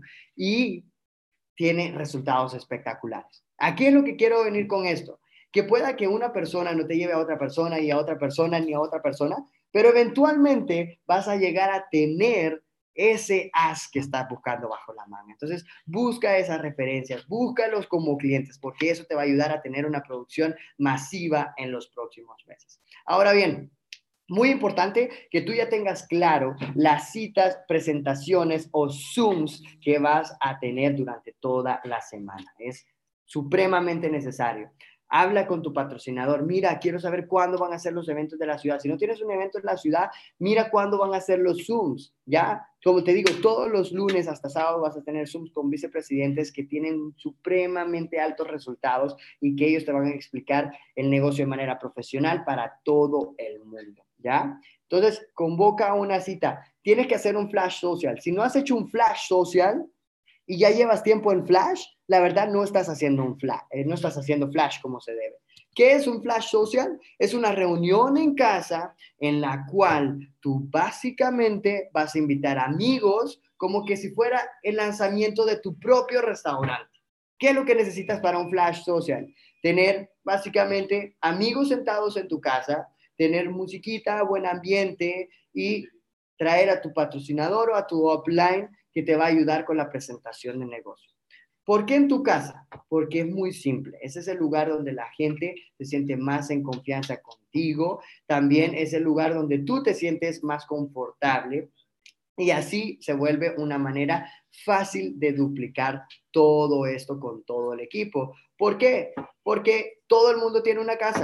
y tiene resultados espectaculares. Aquí es lo que quiero venir con esto, que pueda que una persona no te lleve a otra persona y a otra persona ni a otra persona, pero eventualmente vas a llegar a tener ese as que estás buscando bajo la manga. Entonces, busca esas referencias, búscalos como clientes, porque eso te va a ayudar a tener una producción masiva en los próximos meses. Ahora bien, muy importante que tú ya tengas claro las citas, presentaciones o Zooms que vas a tener durante toda la semana. Es supremamente necesario. Habla con tu patrocinador. Mira, quiero saber cuándo van a ser los eventos de la ciudad. Si no tienes un evento en la ciudad, mira cuándo van a ser los Zooms. ¿Ya? Como te digo, todos los lunes hasta sábado vas a tener Zooms con vicepresidentes que tienen supremamente altos resultados y que ellos te van a explicar el negocio de manera profesional para todo el mundo. ¿Ya? Entonces, convoca una cita. Tienes que hacer un flash social. Si no has hecho un flash social y ya llevas tiempo en flash, la verdad no estás haciendo un flash, eh, no estás haciendo flash como se debe. ¿Qué es un flash social? Es una reunión en casa en la cual tú básicamente vas a invitar amigos como que si fuera el lanzamiento de tu propio restaurante. ¿Qué es lo que necesitas para un flash social? Tener básicamente amigos sentados en tu casa, tener musiquita, buen ambiente y traer a tu patrocinador o a tu upline que te va a ayudar con la presentación de negocio. ¿Por qué en tu casa? Porque es muy simple. Ese es el lugar donde la gente se siente más en confianza contigo. También es el lugar donde tú te sientes más confortable. Y así se vuelve una manera fácil de duplicar todo esto con todo el equipo. ¿Por qué? Porque todo el mundo tiene una casa.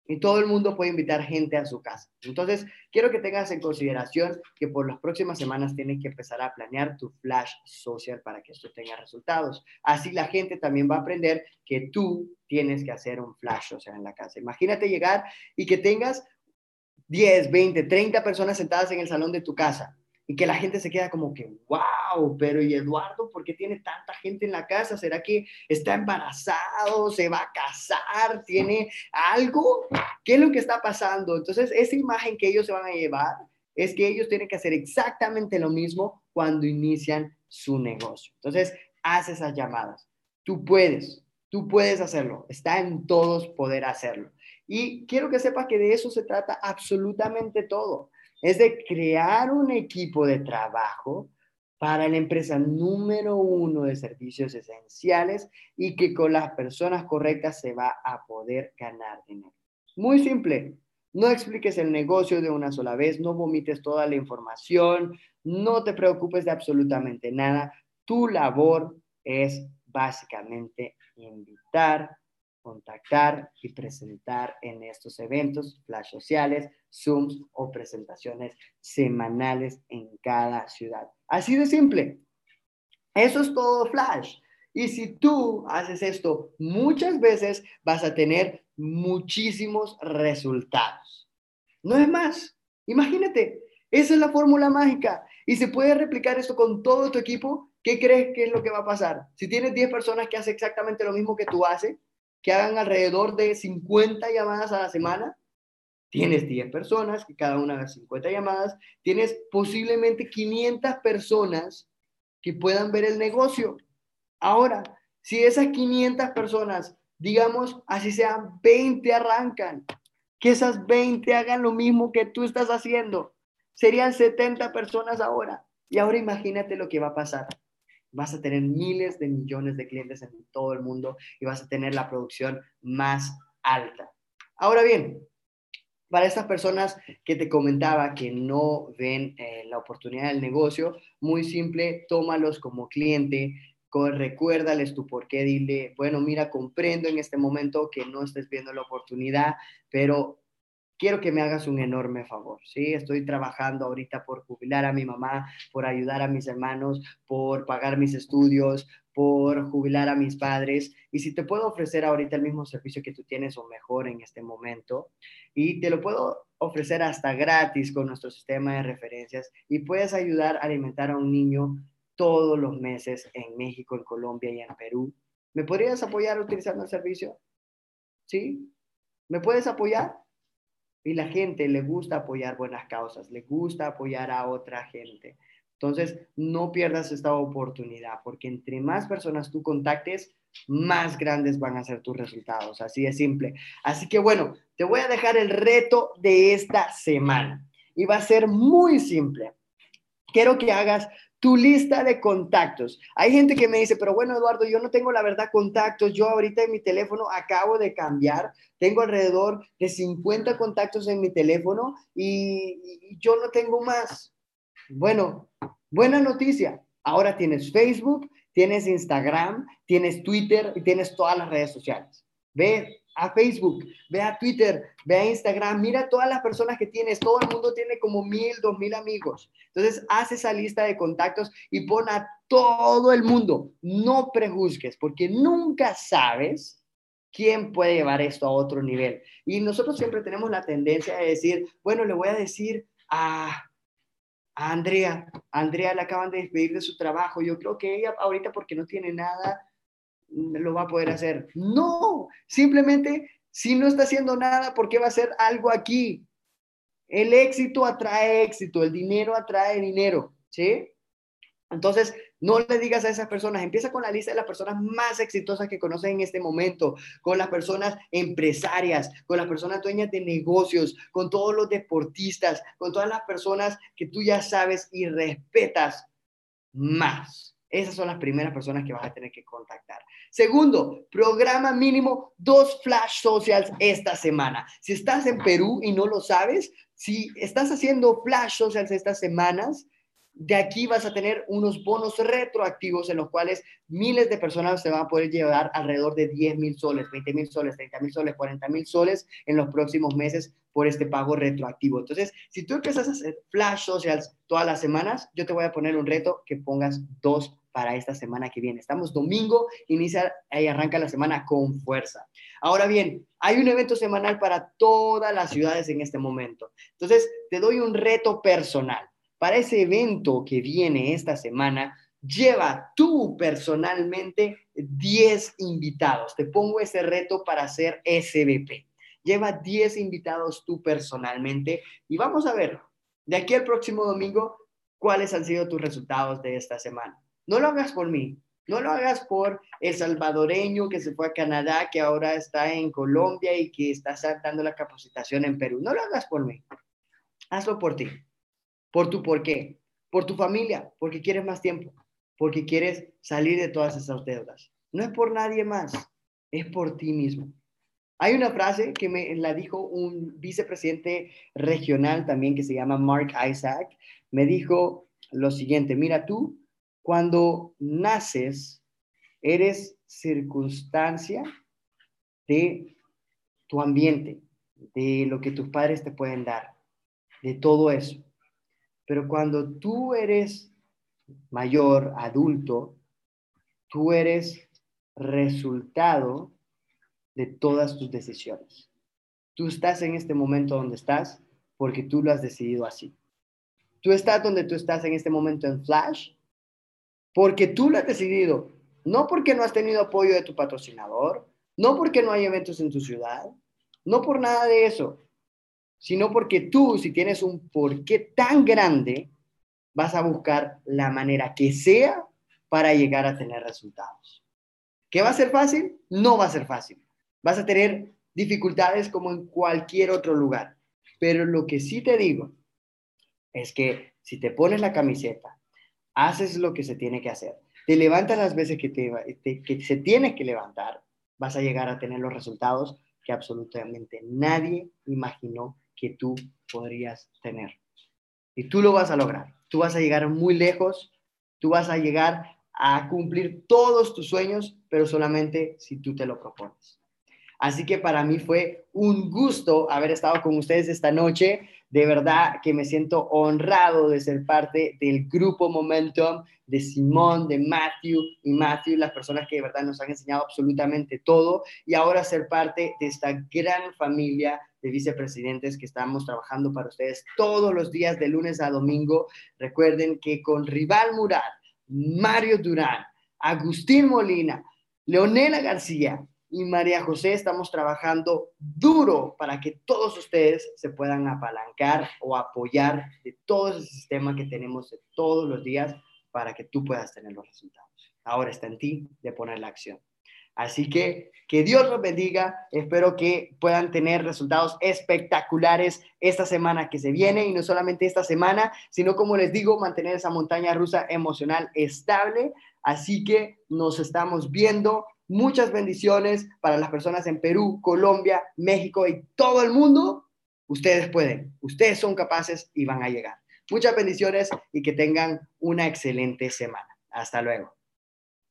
y todo el mundo puede invitar gente a su casa. Entonces, quiero que tengas en consideración que por las próximas semanas tienes que empezar a planear tu flash social para que esto tenga resultados. Así la gente también va a aprender que tú tienes que hacer un flash social en la casa. Imagínate llegar y que tengas diez, veinte, treinta personas sentadas en el salón de tu casa y que la gente se queda como que, wow, pero ¿y Eduardo por qué tiene tanta gente en la casa? ¿Será que está embarazado? ¿Se va a casar? ¿Tiene algo? ¿Qué es lo que está pasando? Entonces, esa imagen que ellos se van a llevar es que ellos tienen que hacer exactamente lo mismo cuando inician su negocio. Entonces, haz esas llamadas. Tú puedes, tú puedes hacerlo. Está en todos poder hacerlo. Y quiero que sepas que de eso se trata absolutamente todo. Es de crear un equipo de trabajo para la empresa número uno de servicios esenciales y que con las personas correctas se va a poder ganar dinero. Muy simple. No expliques el negocio de una sola vez, no vomites toda la información, no te preocupes de absolutamente nada. Tu labor es básicamente invitar, contactar y presentar en estos eventos, flash sociales, Zooms o presentaciones semanales en cada ciudad. Así de simple. Eso es todo flash. Y si tú haces esto muchas veces, vas a tener muchísimos resultados. No es más. Imagínate, esa es la fórmula mágica. Y se puede replicar esto con todo tu equipo. ¿Qué crees que es lo que va a pasar? Si tienes diez personas que hacen exactamente lo mismo que tú haces, que hagan alrededor de cincuenta llamadas a la semana, tienes diez personas que cada una haga cincuenta llamadas, tienes posiblemente quinientas personas que puedan ver el negocio. Ahora, si esas quinientas personas, digamos, así sean veinte arrancan, que esas veinte hagan lo mismo que tú estás haciendo, serían setenta personas ahora. Y ahora imagínate lo que va a pasar. Vas a tener miles de millones de clientes en todo el mundo y vas a tener la producción más alta. Ahora bien, para estas personas que te comentaba que no ven eh, la oportunidad del negocio, muy simple, tómalos como cliente, recuérdales tu por qué, dile, bueno, mira, comprendo en este momento que no estés viendo la oportunidad, pero quiero que me hagas un enorme favor, ¿sí? Estoy trabajando ahorita por jubilar a mi mamá, por ayudar a mis hermanos, por pagar mis estudios, por jubilar a mis padres. Y si te puedo ofrecer ahorita el mismo servicio que tú tienes o mejor en este momento, y te lo puedo ofrecer hasta gratis con nuestro sistema de referencias y puedes ayudar a alimentar a un niño todos los meses en México, en Colombia y en Perú. ¿Me podrías apoyar utilizando el servicio? ¿Sí? ¿Me puedes apoyar? Y la gente le gusta apoyar buenas causas, le gusta apoyar a otra gente. Entonces, no pierdas esta oportunidad, porque entre más personas tú contactes, más grandes van a ser tus resultados. Así de simple. Así que bueno, te voy a dejar el reto de esta semana. Y va a ser muy simple. Quiero que hagas tu lista de contactos. Hay gente que me dice, pero bueno, Eduardo, yo no tengo la verdad contactos. Yo ahorita en mi teléfono acabo de cambiar. Tengo alrededor de cincuenta contactos en mi teléfono y, y yo no tengo más. Bueno, buena noticia. Ahora tienes Facebook, tienes Instagram, tienes Twitter y tienes todas las redes sociales. Ve a Facebook, ve a Twitter, ve a Instagram, mira todas las personas que tienes. Todo el mundo tiene como mil, dos mil amigos. Entonces, haz esa lista de contactos y pon a todo el mundo. No prejuzgues, porque nunca sabes quién puede llevar esto a otro nivel. Y nosotros siempre tenemos la tendencia de decir, bueno, le voy a decir a... a Andrea, a Andrea le acaban de despedir de su trabajo, yo creo que ella ahorita porque no tiene nada, lo va a poder hacer. No, simplemente si no está haciendo nada, ¿por qué va a hacer algo aquí? El éxito atrae éxito, el dinero atrae dinero, ¿sí? Entonces, no le digas a esas personas, empieza con la lista de las personas más exitosas que conoces en este momento, con las personas empresarias, con las personas dueñas de negocios, con todos los deportistas, con todas las personas que tú ya sabes y respetas más. Esas son las primeras personas que vas a tener que contactar. Segundo, programa mínimo dos flash socials esta semana. Si estás en Perú y no lo sabes, si estás haciendo flash socials estas semanas, de aquí vas a tener unos bonos retroactivos en los cuales miles de personas se van a poder llevar alrededor de diez mil soles, veinte mil soles, treinta mil soles, cuarenta mil soles en los próximos meses por este pago retroactivo. Entonces, si tú empiezas a hacer flash socials todas las semanas, yo te voy a poner un reto que pongas dos para esta semana que viene. Estamos domingo, inicia y arranca la semana con fuerza. Ahora bien, hay un evento semanal para todas las ciudades en este momento. Entonces, te doy un reto personal. Para ese evento que viene esta semana, lleva tú personalmente diez invitados. Te pongo ese reto para hacer S V P. Lleva diez invitados tú personalmente y vamos a ver de aquí al próximo domingo cuáles han sido tus resultados de esta semana. No lo hagas por mí, no lo hagas por el salvadoreño que se fue a Canadá, que ahora está en Colombia y que está dando la capacitación en Perú. No lo hagas por mí, hazlo por ti. ¿Por tu por qué? Por tu familia, porque quieres más tiempo, porque quieres salir de todas esas deudas. No es por nadie más, es por ti mismo. Hay una frase que me la dijo un vicepresidente regional también que se llama Mark Isaac. Me dijo lo siguiente, mira tú, cuando naces, eres circunstancia de tu ambiente, de lo que tus padres te pueden dar, de todo eso. Pero cuando tú eres mayor, adulto, tú eres resultado de todas tus decisiones. Tú estás en este momento donde estás porque tú lo has decidido así. Tú estás donde tú estás en este momento en Flash porque tú lo has decidido. No porque no has tenido apoyo de tu patrocinador, no porque no hay eventos en tu ciudad, no por nada de eso, sino porque tú, si tienes un porqué tan grande, vas a buscar la manera que sea para llegar a tener resultados. ¿Qué va a ser fácil? No va a ser fácil. Vas a tener dificultades como en cualquier otro lugar. Pero lo que sí te digo es que si te pones la camiseta, haces lo que se tiene que hacer, te levantas las veces que, te, te, que se tiene que levantar, vas a llegar a tener los resultados que absolutamente nadie imaginó que tú podrías tener. Y tú lo vas a lograr. Tú vas a llegar muy lejos, tú vas a llegar a cumplir todos tus sueños, pero solamente si tú te lo propones. Así que para mí fue un gusto haber estado con ustedes esta noche. De verdad que me siento honrado de ser parte del grupo Momentum, de Simón, de Matthew y Matthew, las personas que de verdad nos han enseñado absolutamente todo, y ahora ser parte de esta gran familia de vicepresidentes que estamos trabajando para ustedes todos los días de lunes a domingo. Recuerden que con Rival Murat, Mario Durán, Agustín Molina, Leonela García y María José estamos trabajando duro para que todos ustedes se puedan apalancar o apoyar de todo ese sistema que tenemos de todos los días para que tú puedas tener los resultados. Ahora está en ti de poner la acción. Así que que Dios los bendiga. Espero que puedan tener resultados espectaculares esta semana que se viene, y no solamente esta semana, sino, como les digo, mantener esa montaña rusa emocional estable. Así que nos estamos viendo. Muchas bendiciones para las personas en Perú, Colombia, México y todo el mundo. Ustedes pueden, ustedes son capaces y van a llegar. Muchas bendiciones y que tengan una excelente semana. Hasta luego.